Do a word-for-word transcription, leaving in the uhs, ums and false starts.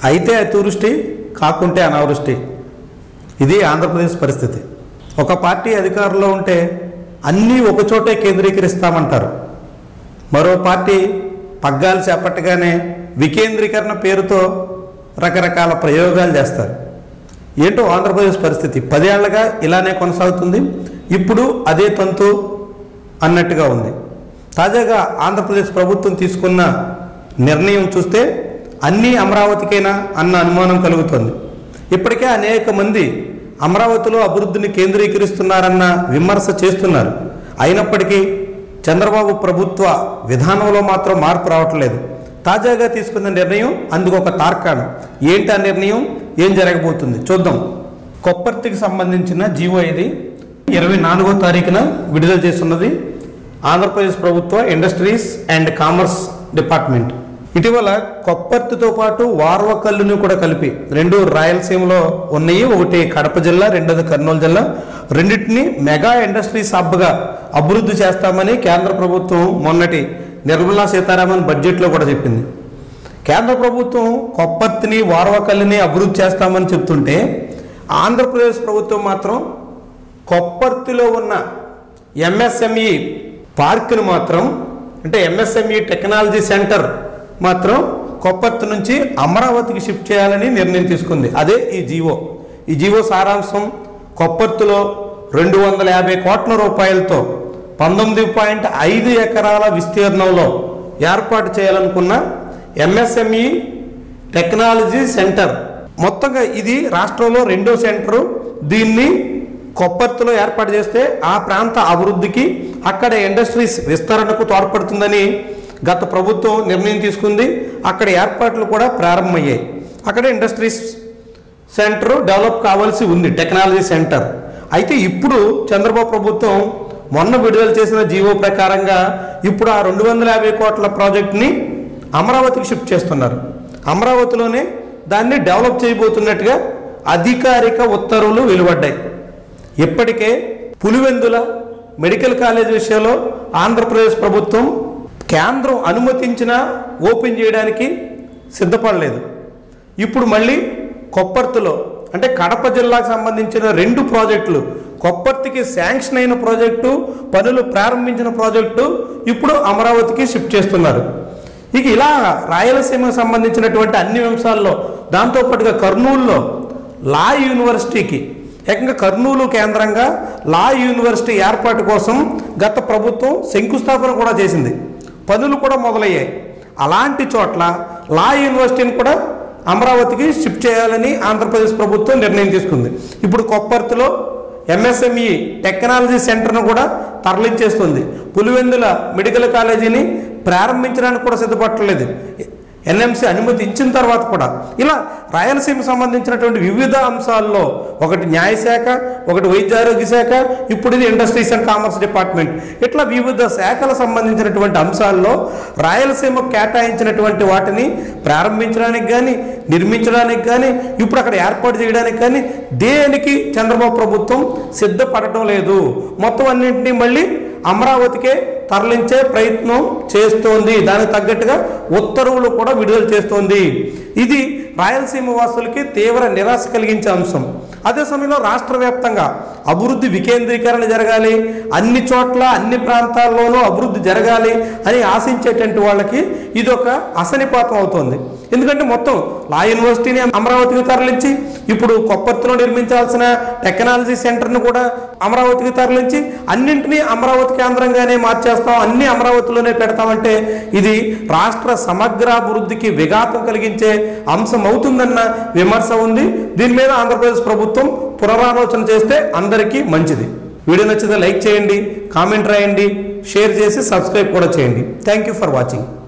అయితే అతివృష్టి, కాకుంటే అనావృష్టి. ఇది ఆంధ్రప్రదేశ్ పరిస్థితి. ఒక పార్టీ అధికారంలో ఉంటే అన్నీ ఒకచోటే కేంద్రీకరిస్తామంటారు. మరో పార్టీ పగ్గాలు చేపట్టగానే వికేంద్రీకరణ పేరుతో రకరకాల ప్రయోగాలు చేస్తారు. ఏంటో ఆంధ్రప్రదేశ్ పరిస్థితి పదేళ్లుగా ఇలానే కొనసాగుతుంది. ఇప్పుడు అదే తంతు అన్నట్టుగా ఉంది. తాజాగా ఆంధ్రప్రదేశ్ ప్రభుత్వం తీసుకున్న నిర్ణయం చూస్తే అన్నీ అమరావతికైనా అన్న అనుమానం కలుగుతుంది. ఇప్పటికే అనేక మంది అమరావతిలో అభివృద్ధిని కేంద్రీకరిస్తున్నారన్న విమర్శ చేస్తున్నారు. అయినప్పటికీ చంద్రబాబు ప్రభుత్వ విధానంలో మాత్రం మార్పు రావట్లేదు. తాజాగా తీసుకున్న నిర్ణయం అందుకు ఒక తార్కాణం. ఏంటి ఆ నిర్ణయం, ఏం జరగబోతుంది చూద్దాం. కొప్పర్తికి సంబంధించిన జీవో ఇది ఇరవై నాలుగో తారీఖున విడుదల చేస్తున్నది ఆంధ్రప్రదేశ్ ప్రభుత్వ ఇండస్ట్రీస్ అండ్ కామర్స్ డిపార్ట్మెంట్. ఇటీవల కొప్పర్తితో పాటు వార్వకల్లుని కూడా కలిపి రెండు రాయలసీమలో ఉన్నాయి. ఒకటి కడప జిల్లా, రెండోది కర్నూలు జిల్లా. రెండింటిని మెగా ఇండస్ట్రీస్ హబ్గా అభివృద్ధి చేస్తామని కేంద్ర ప్రభుత్వం మొన్నటి నిర్మలా సీతారామన్ బడ్జెట్లో కూడా చెప్పింది. కేంద్ర ప్రభుత్వం కొప్పర్తిని, వార్వకల్లుని అభివృద్ధి చేస్తామని చెప్తుంటే ఆంధ్రప్రదేశ్ ప్రభుత్వం మాత్రం కొప్పర్తిలో ఉన్న ఎంఎస్ఎంఈ పార్క్ను మాత్రం, అంటే ఎంఎస్ఎంఈ టెక్నాలజీ సెంటర్ మాత్రం కొప్పర్తి నుంచి అమరావతికి షిఫ్ట్ చేయాలని నిర్ణయం తీసుకుంది. అదే ఈ జీవో. ఈ జీవో సారాంశం కొప్పర్తిలో రెండు వందల యాభై కోట్ల రూపాయలతో పంతొమ్మిది పాయింట్ ఐదు ఎకరాల విస్తీర్ణంలో ఏర్పాటు చేయాలనుకున్న ఎంఎస్ఎంఈ టెక్నాలజీ సెంటర్. మొత్తంగా ఇది రాష్ట్రంలో రెండో సెంటరు. దీన్ని కొప్పర్తిలో ఏర్పాటు చేస్తే ఆ ప్రాంత అభివృద్ధికి, అక్కడ ఇండస్ట్రీస్ విస్తరణకు తోడ్పడుతుందని గత ప్రభుత్వం నిర్ణయం తీసుకుంది. అక్కడ ఏర్పాట్లు కూడా ప్రారంభమయ్యాయి. అక్కడ ఇండస్ట్రీస్ సెంటర్ డెవలప్ కావాల్సి ఉంది, టెక్నాలజీ సెంటర్. అయితే ఇప్పుడు చంద్రబాబు ప్రభుత్వం మొన్న విడుదల చేసిన జీవో ప్రకారంగా ఇప్పుడు ఆ రెండు వందల యాభై కోట్ల ప్రాజెక్ట్ని అమరావతికి షిఫ్ట్ చేస్తున్నారు. అమరావతిలోనే దాన్ని డెవలప్ చేయబోతున్నట్టుగా అధికారిక ఉత్తర్వులు వెలువడ్డాయి. ఇప్పటికే పులివెందుల మెడికల్ కాలేజ్ విషయంలో ఆంధ్రప్రదేశ్ ప్రభుత్వం కేంద్రం అనుమతించిన ఓపెన్ చేయడానికి సిద్ధపడలేదు. ఇప్పుడు మళ్ళీ కొప్పర్తిలో, అంటే కడప జిల్లాకు సంబంధించిన రెండు ప్రాజెక్టులు, కొప్పర్తికి శాంక్షన్ అయిన ప్రాజెక్టు, పనులు ప్రారంభించిన ప్రాజెక్టు ఇప్పుడు అమరావతికి షిఫ్ట్ చేస్తున్నారు. ఇక ఇలా రాయలసీమకు సంబంధించినటువంటి అన్ని అంశాల్లో, దాంతోపాటుగా కర్నూలులో లా యూనివర్సిటీకి, ఏకంగా కర్నూలు కేంద్రంగా లా యూనివర్సిటీ ఏర్పాటు కోసం గత ప్రభుత్వం శంకుస్థాపన కూడా చేసింది. పనులు కూడా మొదలయ్యాయి. అలాంటి చోట్ల లా యూనివర్సిటీని కూడా అమరావతికి షిఫ్ట్ చేయాలని ఆంధ్రప్రదేశ్ ప్రభుత్వం నిర్ణయం తీసుకుంది. ఇప్పుడు కొప్పర్తిలో ఎంఎస్ఎంఈ టెక్నాలజీ సెంటర్ను కూడా తరలించేస్తుంది. పులివెందుల మెడికల్ కాలేజీని ప్రారంభించడానికి కూడా సిద్ధపడలేదు ఎన్ఎంసీ అనుమతి ఇచ్చిన తర్వాత కూడా. ఇలా రాయలసీమ సంబంధించినటువంటి వివిధ అంశాల్లో, ఒకటి న్యాయశాఖ, ఒకటి వైద్య ఆరోగ్య శాఖ, ఇప్పుడు ఇది ఇండస్ట్రీస్ అండ్ కామర్స్ డిపార్ట్మెంట్, ఇట్లా వివిధ శాఖలకు సంబంధించినటువంటి అంశాల్లో రాయలసీమకు కేటాయించినటువంటి వాటిని ప్రారంభించడానికి కానీ, నిర్మించడానికి కానీ, ఇప్పుడు అక్కడ ఏర్పాటు చేయడానికి కానీ దేనికి చంద్రబాబు ప్రభుత్వం సిద్ధపడటం లేదు. మొత్తం అన్నింటినీ మళ్ళీ అమరావతికే తరలించే ప్రయత్నం చేస్తోంది. దానికి తగ్గట్టుగా ఉత్తర్వులు కూడా విడుదల చేస్తోంది. ఇది రాయలసీమ వాసులకి తీవ్ర నిరాశ కలిగించే అంశం. అదే సమయంలో రాష్ట్ర వ్యాప్తంగా అభివృద్ధి వికేంద్రీకరణ జరగాలి, అన్ని చోట్ల అన్ని ప్రాంతాల్లోనూ అభివృద్ధి జరగాలి అని ఆశించేటువంటి వాళ్ళకి ఇది ఒక అసనిపాతం అవుతోంది. ఎందుకంటే మొత్తం లా యూనివర్సిటీని అమరావతికి తరలించి, ఇప్పుడు కొప్పర్తిలో నిర్మించాల్సిన టెక్నాలజీ సెంటర్ను కూడా అమరావతికి తరలించి, అన్నింటినీ అమరావతి కేంద్రంగానే మార్చేస్తాం, అన్ని అమరావతిలోనే పెడతామంటే ఇది రాష్ట్ర సమగ్రాభివృద్ధికి విఘాతం కలిగించే అంశం అవుతుందన్న విమర్శ ఉంది. దీని మీద ఆంధ్రప్రదేశ్ ప్రభుత్వం పునరాలోచన చేస్తే అందరికీ మంచిది. వీడియో నచ్చితే లైక్ చేయండి, కామెంట్ రాయండి, షేర్ చేసి సబ్స్క్రైబ్ కూడా చేయండి. Thank you for watching.